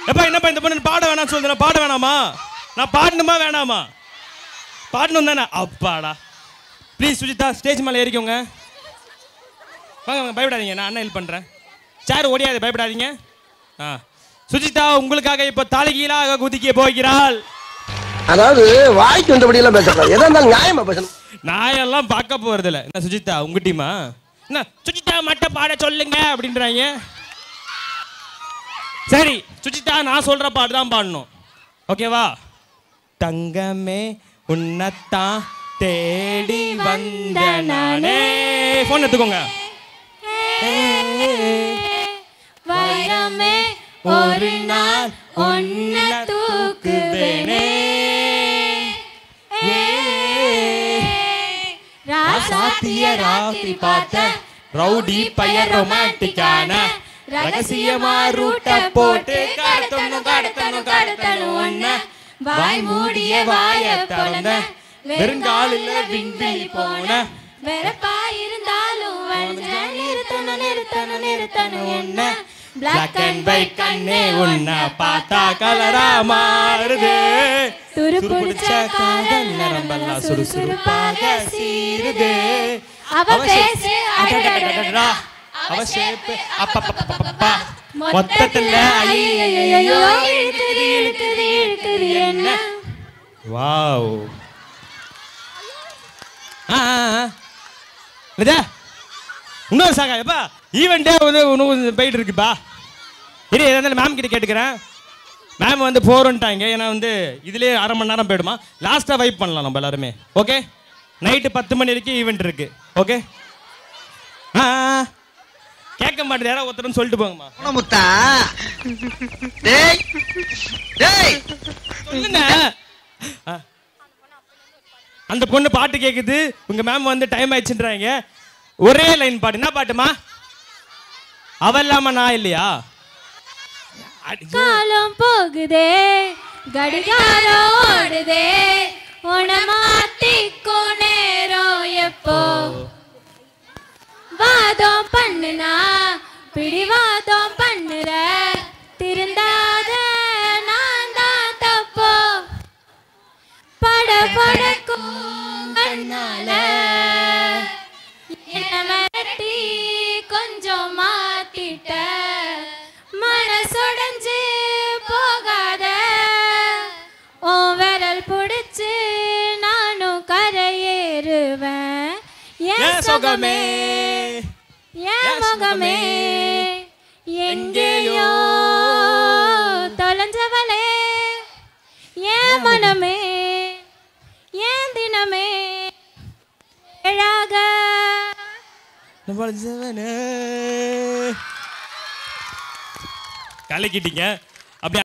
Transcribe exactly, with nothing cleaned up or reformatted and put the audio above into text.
எப்பா என்னப்பா இந்த பொண்ணு பாட வேணாம் சொல்லுறேன், பாட வேணாமா? நான் பாடணுமா வேணாமா? பாடணும் தானே? அப்பாடா. ப்ளீஸ் சுஜிதா ஸ்டேஜ் மேலே ஏறிக்கோங்க. வாங்க வாங்க, பயப்படாதீங்க, நான் அண்ணன் ஹெல்ப் பண்ணுறேன். சேர் ஓடியாது, பயப்படாதீங்க. ஆ சுஜிதா உங்களுக்காக இப்போ தலைகீழாக குதிக்க போகிறாள். அதாவது வாய்க்கு வந்தபடி எல்லாம் பேசக்கூடாது, எதா இருந்தாலும் நியாயமா பேசணும். நாயெல்லாம் பார்க்க போறது இல்லை. என்ன சுஜிதா உங்க டீமா? என்ன சுஜிதா மட்டும் பாட சொல்லுங்க அப்படின்றாங்க. சரி சுஜிதா நான் சொல்ற பாட்டு தான் பாடணும், ஓகேவா? தங்கமே உன்னத்தான் தேடி வந்த நானே. போன் எடுத்துக்கோங்க. வைரமே ஒரு நாள் ஒன்ன தூக்குவேனே, ராசாத்திய ராத்திரி பார்த்த ரவுடி பையன் ரொமான்டிக்கான ரகசியமா ரூட்ட போட்டு கடத்தணும் கடத்தணும் கடத்தணும் ஒன்ன வாய் மூடிய வாய திறந்த வெறுங்காலில் விண்வெளி போன வெறப்பா இருந்தாலும் நிறுத்தணும் நிறுத்தணும் நிறுத்தணும் ஒன்ன Black and white கண்ணே உன்னை பார்த்தா கலரா மாறுது. துருப்புடிச்ச காதல் நரம்பெல்லாம் சுறுசுறுப்பாக சீருது. அவ பேசு அடடடடடா, அவ ஷேப்பு அப்பப்பப்பப்பப்பா, மொத்தத்துல ஐயையோ இழுக்குது இழுக்குது இழுக்குது என்ன. வாவ். ஆ இதா இன்னொரு சாகா எப்பா ஈவெண்ட்டே வந்து இன்னும் போயிட்டு இருக்குப்பா. சரி எதாவது மேம் கிட்ட கேட்டுக்கிறேன். மேம் வந்து போகிறோன்ட்டாங்க, ஏன்னா வந்து இதுலேயே அரை மணி நேரம் போயிடுமா. லாஸ்ட்டாக வைப் பண்ணலாம் நம்ம எல்லாருமே, ஓகே? நைட்டு பத்து மணி வரைக்கும் ஈவெண்ட் இருக்கு, ஓகே? ஆ கேட்க மாட்டேது, யாராவது ஒருத்தரும் சொல்லிட்டு போங்கம்மா. முத்தா டேய் டேய் சொல்லுங்க. அந்த பொண்ணு பாட்டு கேட்குது, உங்க மேம் வந்து டைம் ஆயிடுச்சுன்றாங்க. ஒரே லைன் பாட்டு. என்ன பாட்டுமா? அவ இல்லாம நான் இல்லையா? காலம் போகுதே கடிகாரம் ஓடுதே உன மாத்திக்கோ நேரம் எப்போ வாதம் பண்ணுனா பிடிவாதம் பண்ணுற திருந்தாத நான் தான் தப்போ பட படக்கும் கண்ணால என்ன மிரட்டி கொஞ்சம் மாத்திட்ட மனசொடைஞ்சு போகாத உன் விரல் பிடிச்சு நானும் கரையேறுவேன் என் சுகமே என் முகமே எங்கேயோ தொலைஞ்சவளே என் மனமே என் தினமே அழக கலக்கிட்டீங்க.